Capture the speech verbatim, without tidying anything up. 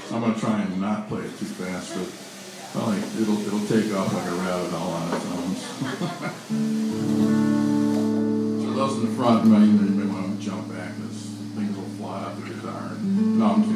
I'm gonna try and not play it too fast, but probably it'll it'll take off like a rabbit all on its own. So those in the front, you may, you may want to jump back because things will fly off the guitar. No, I'm